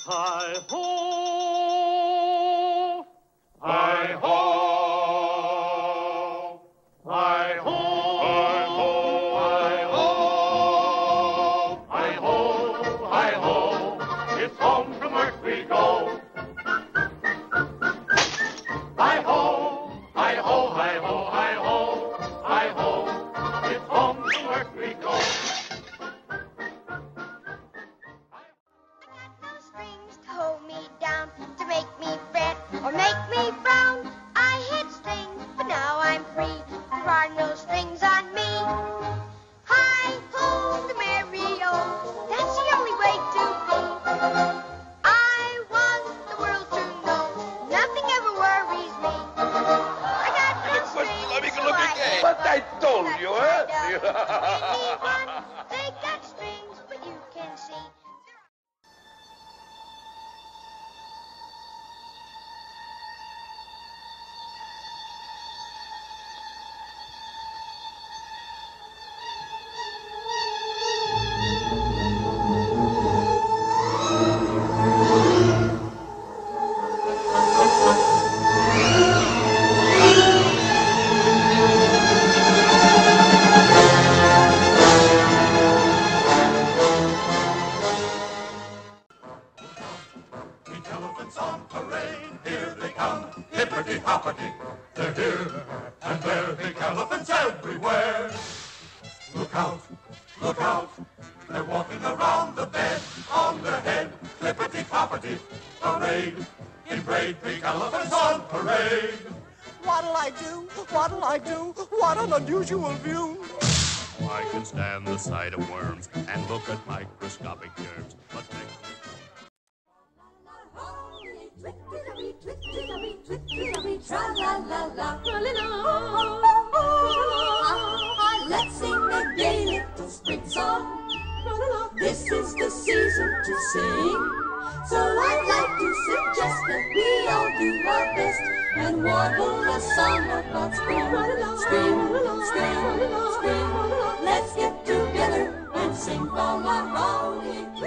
Hi-ho! Hi-ho! Hi-ho! Hi-ho! Hi-ho! Hi-ho! It's home from work we go. Hi-ho! Hi-ho! Hi-ho! Hi-ho! Hi-ho! It's home from work we go. No strings to hold me down, to make me fret or make me frown. I hit strings, but now I'm free. There are no strings on me. Hi ho, the merry-o, that's the only way to be. I want the world to know nothing ever worries me. I got no strings, so I But I told you, huh? They got strings, but you can see. Pink elephants on parade, here they come, hipperty-hopperty. They're here and there, pink elephants everywhere. Look out, they're walking around the bed, on their head, clippity-clopperty. Parade, in braid, pink elephants on parade. What'll I do? What'll I do? What an unusual view. I can stand the sight of worms and look at microscopic germs, but Let's sing a gay little spring song. This is the season to sing. So I'd like to suggest that we all do our best and warble a song about spring. Spring, spring, spring. Let's get together and sing fa la la.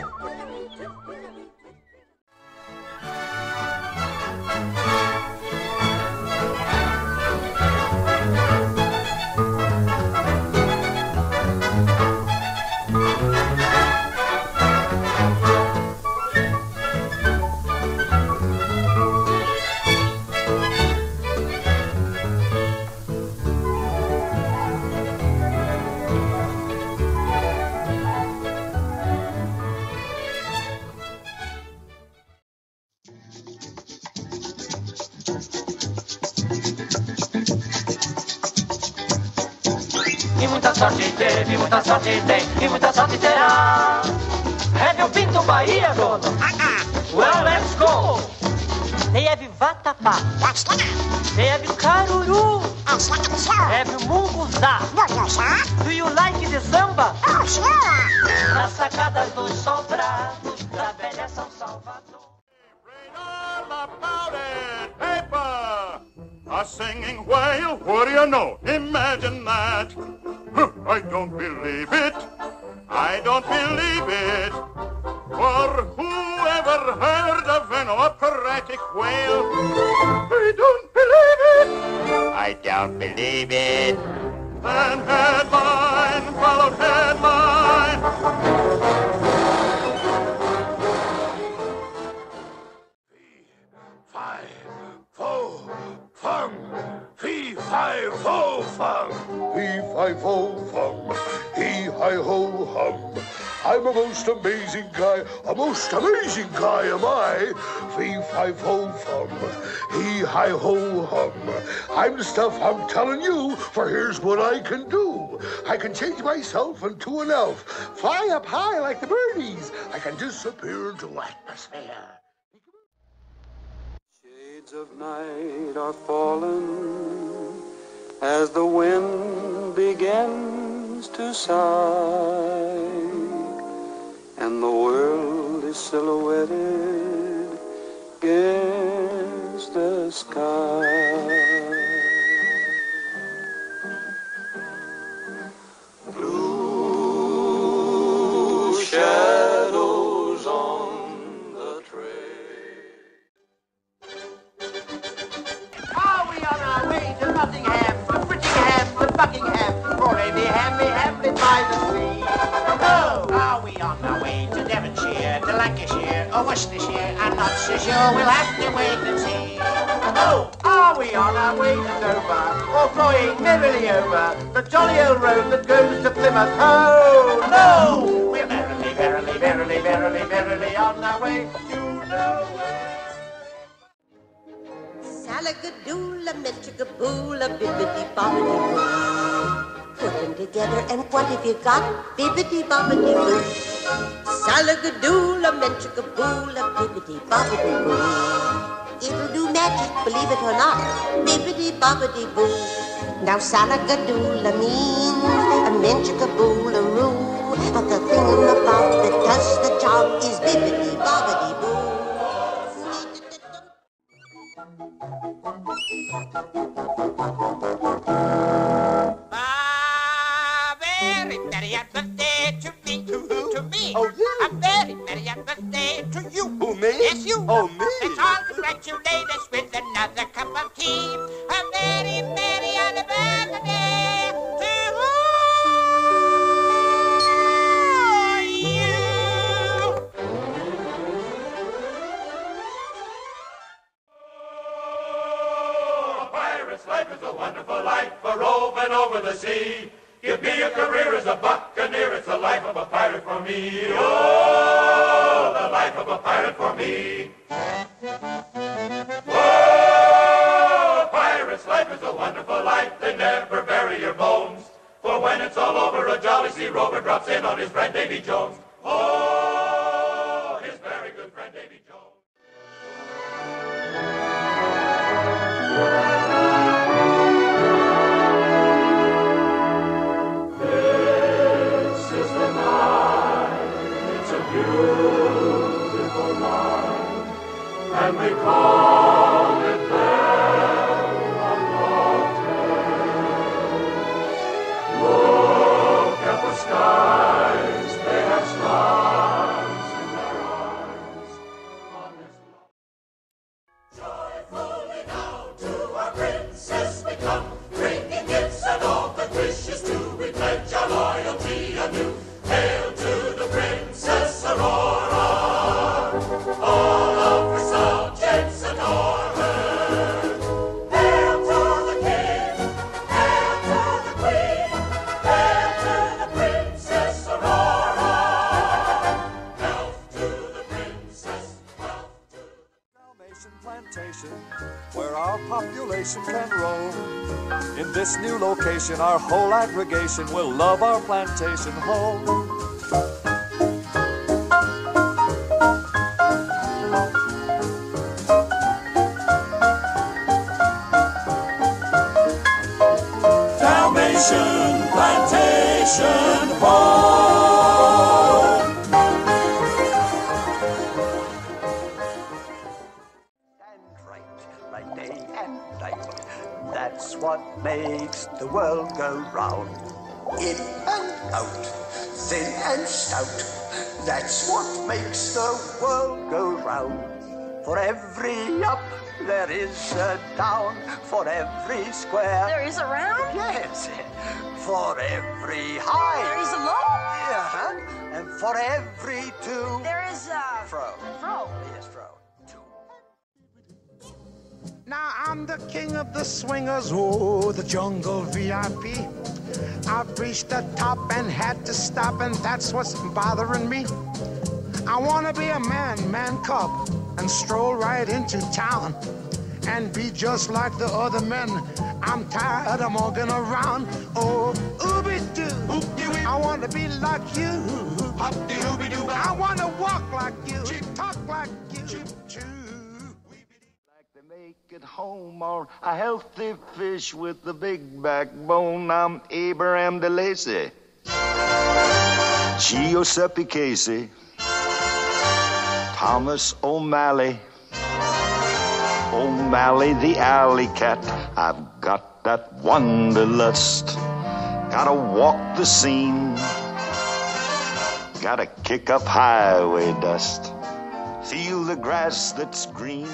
E muita sorte teve, muita sorte tem, e muita sorte terá. Have you been to Bahia, dono? Well, let's go. They have vatapá. They have caruru. Have munguzá. Do you like the samba? Nas sacadas dos sobrados da velha São Salvador. All about it, paper! A singing whale, what do you know? Imagine that! I don't believe it! I don't believe it! For who ever heard of an operatic whale? I don't believe it! I don't believe it! Then headline followed headline! Fee-fi-fo-fum, fee-fi-fo-fum, fee-fi-fo-fum, hee-hi-ho-hum. I'm a most amazing guy am I. Fee-fi-fo-fum, hee-hi-ho-hum. I'm the stuff I'm telling you, for here's what I can do. I can change myself into an elf, fly up high like the birdies. I can disappear into atmosphere. Shades of night are fallen as the wind begins to sigh, and the world is silhouetted against the sky. Blue shadows on the trail. by the sea. Oh, are we on our way to Devonshire, to Lancashire, or Worcestershire? I'm not so sure, we'll have to wait and see. Oh, are we on our way to Dover, or flying merrily over the jolly old road that goes to Plymouth? Oh, no! We're merrily, merrily, merrily, merrily, merrily on our way to nowhere. Salagadoola, metricaboola, bibbidi-bobbidi-boo. Put them together and what have you got? Bibbidi-bobbidi-boo. Salagadoola, metricaboola, bibbidi-bobbidi-boo. It'll do magic, believe it or not. Bibbidi-bobbidi-boo. Now salagadoola means a metricaboola-roo. But the thing about that does the job is bibbidi-bobbidi-boo. Very merry birthday to me. To me. Oh, you. A very merry birthday to you. Who, me? Yes, you. Oh, me. Let's all congratulate us with another cup of tea. A very merry birthday to you. A pirate's life is a wonderful life, for roving over the sea. Give me a career as a buccaneer, it's the life of a pirate for me. Oh, the life of a pirate for me. Oh, a pirate's life is a wonderful life, they never bury your bones. For when it's all over, a jolly sea rover drops in on his friend Davy Jones. Oh, his very good friend Davy Jones. Beautiful night, and we call it Bellemote. Look at the skies, they have stars in their eyes. On this joyfully now to our princess we come, bringing gifts and all good wishes to we pledge our loyalty anew. Hail to the Princess Aurora, all of her subjects adore her. Hail to the King, hail to the Queen, hail to the Princess Aurora. Health to the Princess, health to the Dalmatian plantation, where our population can roam. In this new location, our whole aggregation will love our plantation home. Dalmatian plantation home. And right, like day and night. That's what makes the world go round. In and out, thin and stout. That's what makes the world go round. For every up, there is a down. For every square, There is a round? yes. For every high, There is a low? yeah. And for every two, There is a... fro. Fro. Yes, fro. Now I'm the king of the swingers, oh, the jungle VIP. I've reached the top and had to stop, and that's what's bothering me. I wanna be a man cub, and stroll right into town, and be just like the other men. I'm tired of walking around. Oh, ooby-doo, I wanna be like you. I wanna walk like you, talk like you, Make it home or a healthy fish with a big backbone. I'm Abraham DeLacy, Giuseppe Casey, Thomas O'Malley, O'Malley the alley cat. I've got that wanderlust, gotta walk the scene, gotta kick up highway dust, feel the grass that's green.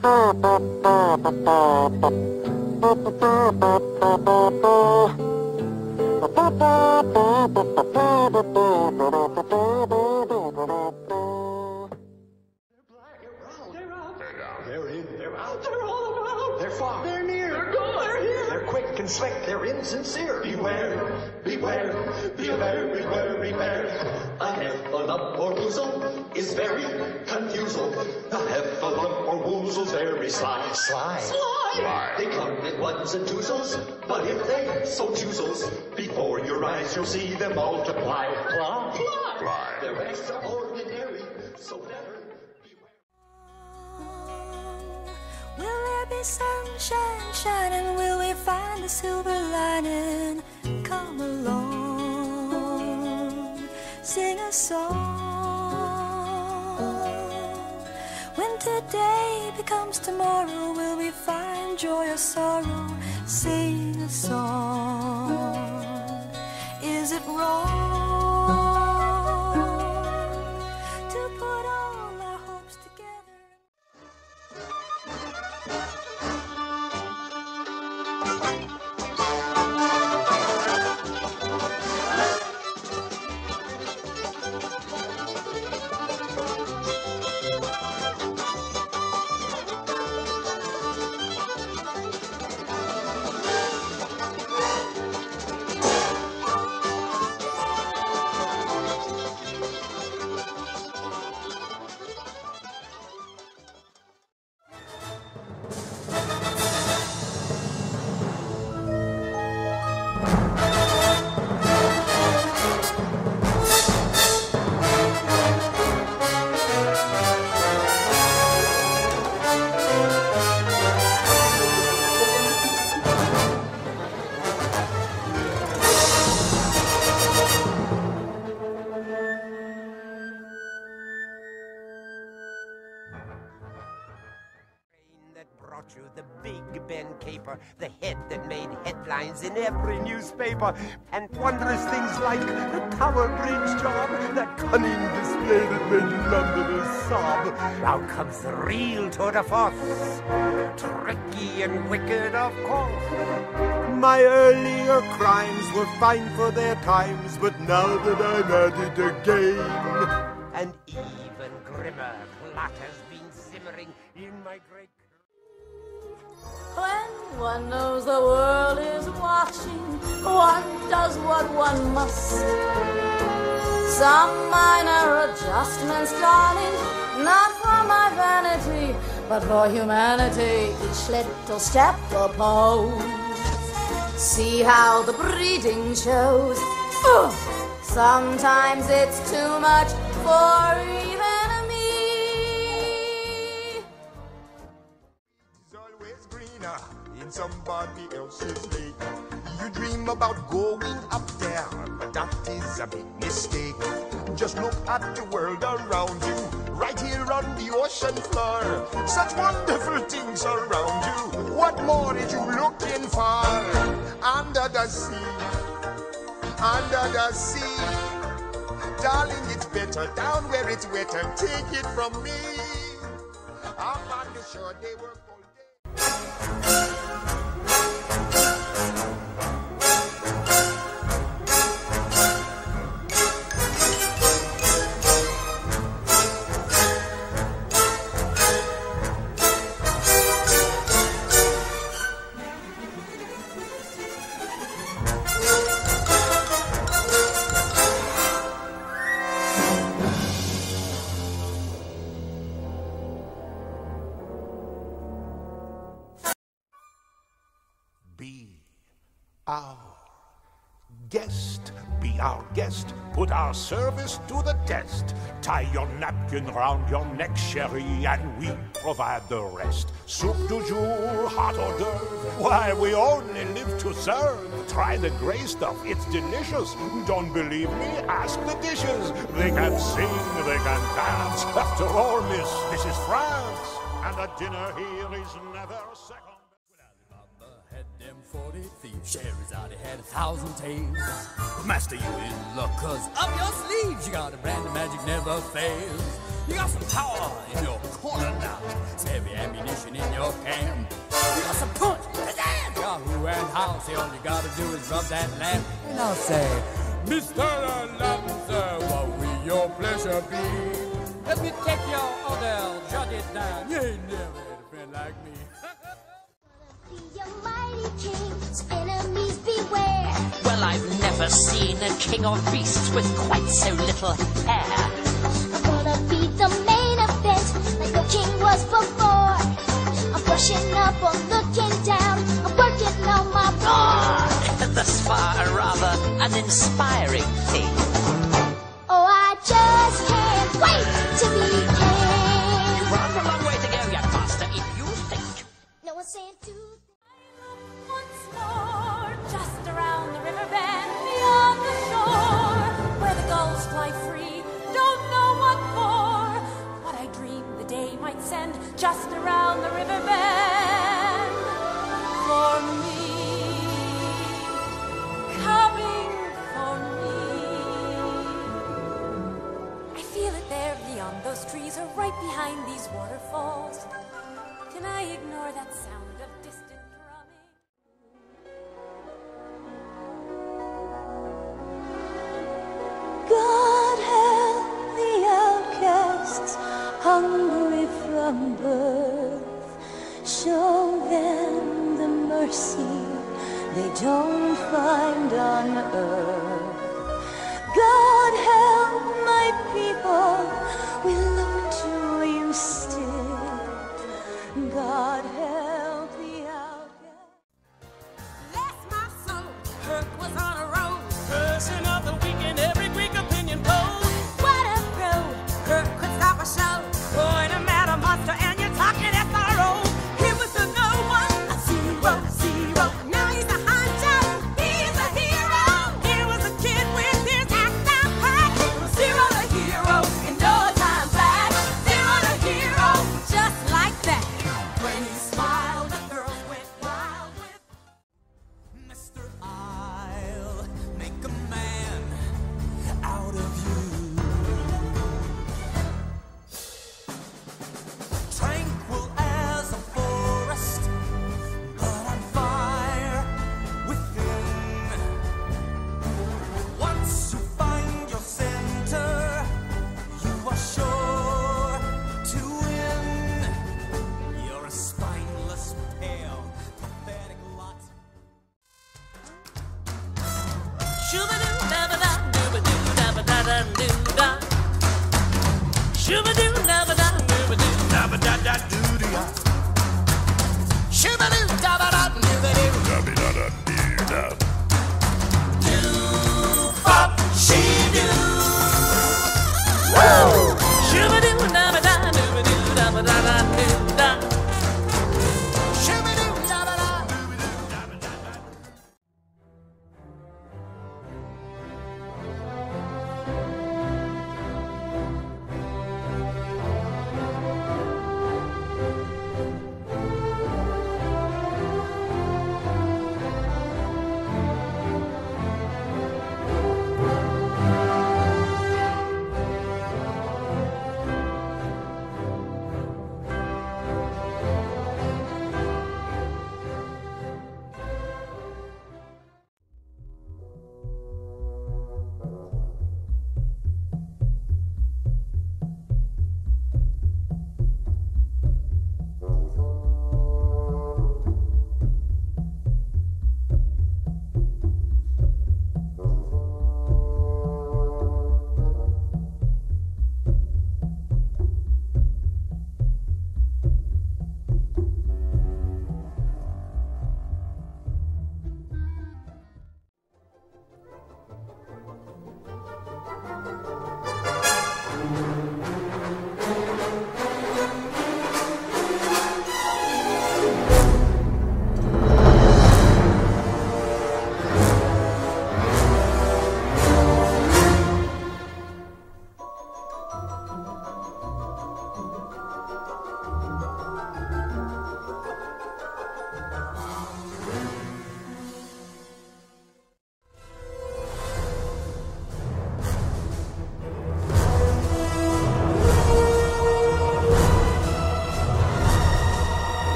They're in, they're out, they're all about, they're far, they're near, they're gone, they're here, they're quick and slick, they're insincere. Beware, beware, beware, beware, beware. A heffalump or woozle is very confusal. A heffalump or woozle's very sly, sly, sly. They come in ones and twosles, but if they so choozles, before your eyes you'll see them multiply, fly. They're extraordinary, so never. Will there be sunshine shining? Will we find the silver lining? Come along, sing a song. When today becomes tomorrow, will we find joy or sorrow? Sing a song. Is it wrong to put all our hopes together? Brought you the Big Ben caper, the head that made headlines in every newspaper, and wondrous things like the Tower Bridge job, that cunning display that made Londoners sob. Now comes the real tour de force, tricky and wicked, of course. My earlier crimes were fine for their times, but now that I'm at it again, an even grimmer plot has been simmering in my great... When one knows the world is watching, one does what one must. Some minor adjustments, darling, not for my vanity, but for humanity. Each little step a pose. See how the breeding shows. Sometimes it's too much for even in somebody else's lake. You dream about going up there, but that is a big mistake. Just look at the world around you, right here on the ocean floor. Such wonderful things around you. What more are you looking for? Under the sea, under the sea. Darling, it's better down where it's wetter. Take it from me. Up on the shore, they work all day. Our guest, be our guest, put our service to the test. Tie your napkin round your neck, sherry, and we provide the rest. Soup du jour, hot hors d'oeuvre, why, we only live to serve. Try the gray stuff, it's delicious. Don't believe me? Ask the dishes. They can sing, they can dance. After all, miss, this is France, and a dinner here is never second. 40 thieves, Sherazade had 1,000 tales. But master, you in luck, 'cause up your sleeves you got a brand of magic never fails. You got some power in your corner now. Some heavy ammunition in your hand. You got some punch, pizzazz. You got who and how. Say all you gotta do is rub that lamp. And I'll say, Mr. Alonzo, what will your pleasure be? Let me take your order, jot it down. You ain't never had a friend like me. Be a mighty king, so enemies beware. Well, I've never seen a king of beasts with quite so little hair. I'm gonna be the main event, like the king was before. I'm brushing up, I'm looking down, I'm working on my roar. Thus far, a rather uninspiring thing. Oh, I just can't wait to be king. You've rather a long way to go, young master, if you think. No one's saying to. Once more, just around the river bend, beyond the shore, where the gulls fly free, don't know what for. What I dreamed the day might send, just around the river bend, for me, coming for me. I feel it there beyond those trees, or right behind these waterfalls. Can I ignore that sound of distant drumming? God help the outcasts, hungry from birth. Show them the mercy they don't find on earth. God help my people, we look to you still. God help the outcasts. Bless my soul, Kirk was on a roll. Person of the week in every Greek opinion poll. What a pro, Kirk could stop a show. Point him at a monster and you're talking SRO. He was a no one, a zero. Now he's a honcho, he's a hero. He was a kid with his act down pat. Zero to hero in no time flat. Zero to hero, just like that. When he smiled, the girls went wild with Mr. I'll make a man out of you. Tranquil as a forest, but on fire within. Once you find your center, you are sure to win. You're a spineless, pale, pathetic lot. Shoo-ba-doo, da-ba-da, doo-ba-doo, da-ba-da-da, doo-da. Shoo-ba-doo, da-ba-da, doo-ba-doo, da-ba-da-da, doo-da. Shoo-ba-doo, da-ba-da, doo-ba-doo. Da-bi-da-da-dee-da. Doo-bop, she-doo. Woo! Shoo-ba-doo, da-ba-da, doo-ba-doo, da-ba-da-da, doo-da. Shoo-ba-doo, da-ba-da, doo-ba-doo, da-ba-da-da.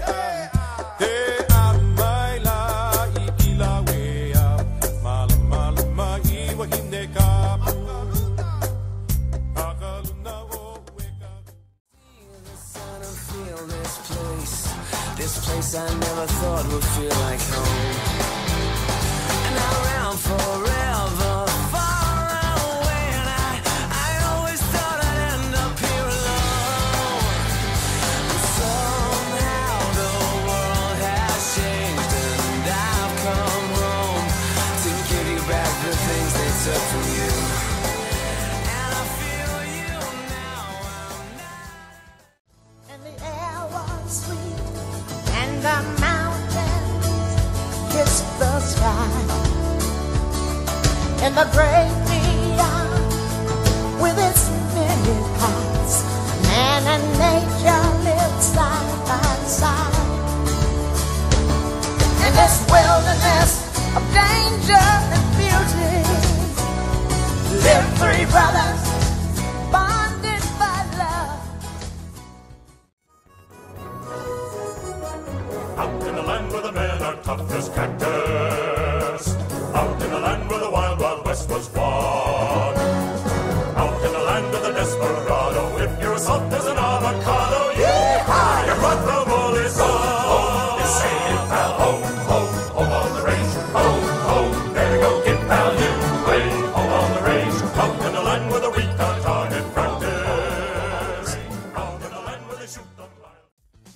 This place I never thought would feel like home. And around forever, far away, and I always thought I'd end up here alone. But somehow the world has changed, and I've come home to give you back the things they took from you. And I feel you now. And the air was sweet, and the mountains kissed the sky, and the great beyond with its many paths, man and nature lived side by side. In this wilderness of danger and beauty lived three brothers bonded by love. Out in the land where the men are tough as cactus. Out in the land where the wild, wild west was won. Out in the land of the desperado. If you're soft as an avocado, yee-haw, you're brought from all is on. You say it, pal, home, home, home on the range. Home, home, better go get pal, you way, home on the range. Out in the land where the wheat are target practice. Out in the land where they shoot them blind.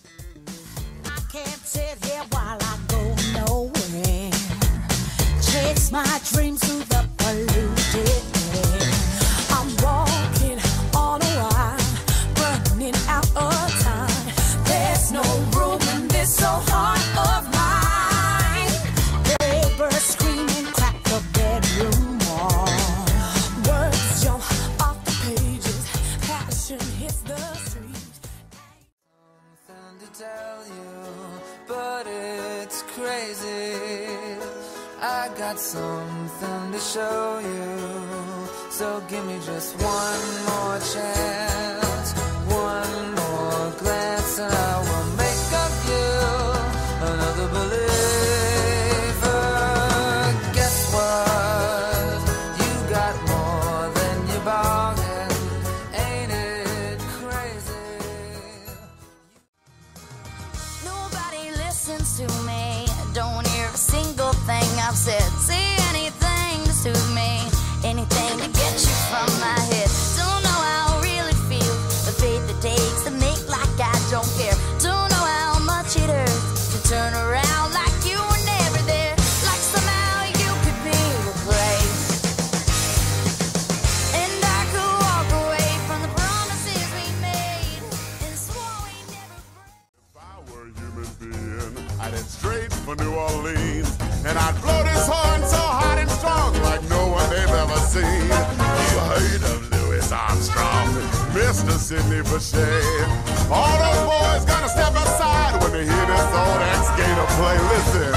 Can't sit here while I go nowhere. Chase my dreams through the polluted air. I'm walking on a wire, burning out of time. There's no room in this so heart of mine. Neighbors screaming, crack the bedroom wall. Words jump off the pages, passion hits the streets. Something to tell you, but it's crazy. I got something to show you, so give me just one more chance, one more glance, and I will make of you another believer. Guess what? You got more than you bargained. Ain't it crazy? Nobody listens to me. Don't hear a single thing I've said. Say anything to soothe me, anything to get you from my head. Don't know how I really feel, the faith it takes to make like I don't care. Don't know how much it hurts to turn around like you were never there, like somehow you could be replaced. And I could walk away from the promises we made and swore we never If I were a human being, I'd head straight for New Orleans, and I'd blow this horn so hot and strong like no one they've ever seen. You heard of Louis Armstrong, Mr. Sidney Bechet. All those boys gonna step aside when they hear this old ex-Gator play. Listen.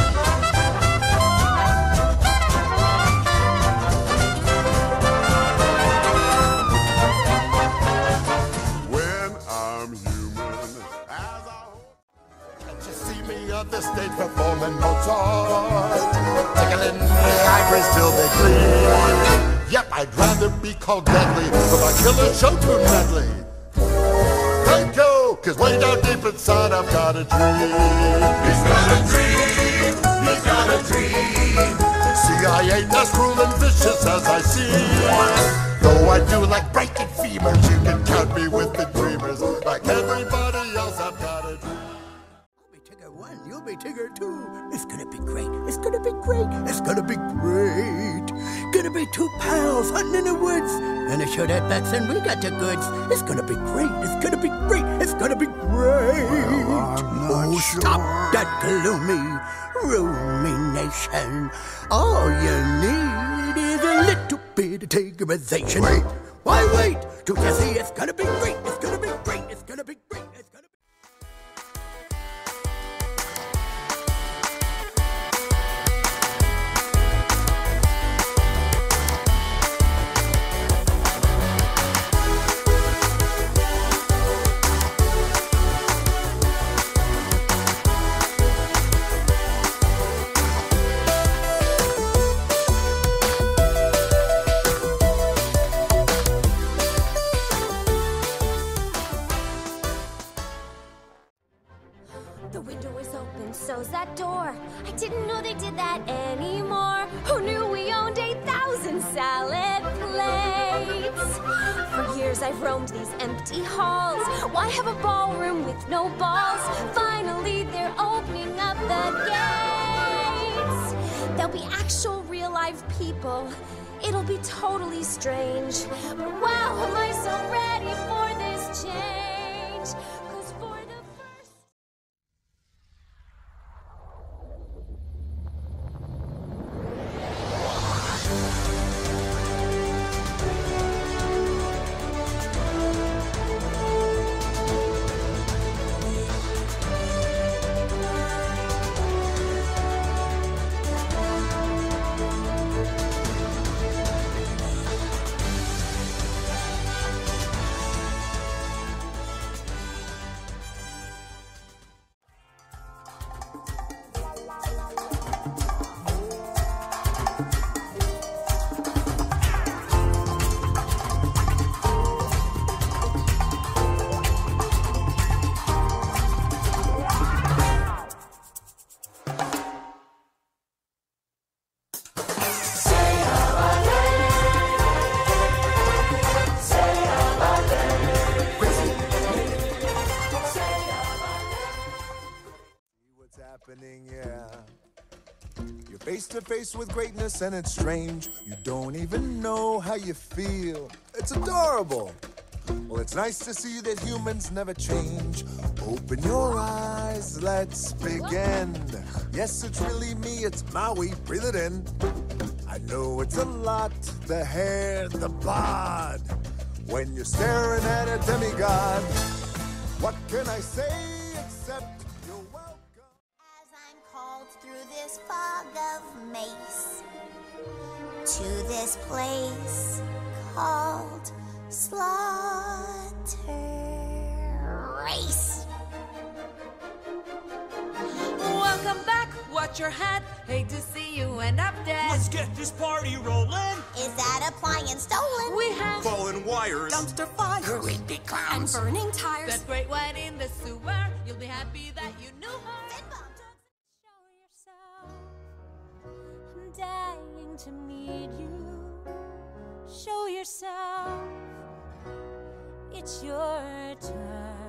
When I'm human, as I Can't you see me on the stage performing Mozart? Tickling the ivories till they gleam. Yep, I'd rather be called deadly if I kill a show tune medley. Thank you, cause way down deep inside I've got a dream. He's got a dream, he's got a dream. See, I ain't as cruel and vicious as I seem. Though I do like breaking femurs, you can count me with the dreamers. Like everybody else, I've got a dream. You'll be Tigger too. It's gonna be great. It's gonna be great. It's gonna be great. Gonna be two pals hunting in the woods. Gonna show that backs and we got the goods. It's gonna be great. It's gonna be great. It's gonna be great. Oh, sure. Stop that gloomy rumination. All you need is a little bit of Tiggerization. Wait. Why wait? To just see it's gonna be great. It's gonna be great. It's gonna be great. It's gonna be was open, so's that door. I didn't know they did that anymore. Who knew we owned 8,000 salad plates? For years I've roamed these empty halls. Why have a ballroom with no balls? Finally they're opening up the gates. There'll be actual real live people. It'll be totally strange. But wow, am I so ready for this change? 'Cause for the first... Yeah. You're face to face with greatness and it's strange. You don't even know how you feel. It's adorable. Well, it's nice to see that humans never change. Open your eyes, let's begin. Yes, it's really me, it's Maui, breathe it in. I know it's a lot, the hair, the bod. When you're staring at a demigod, what can I say except you're welcome? Called through this fog of mace to this place called Slaughter Race. Welcome back, watch your head. Hate to see you end up dead. Let's get this party rolling. Is that appliance stolen? We have fallen wires, dumpster fires, creepy clowns, and burning tires. That great white in the sewer. You'll be happy that you knew her. I'm dying to meet you. Show yourself. It's your turn.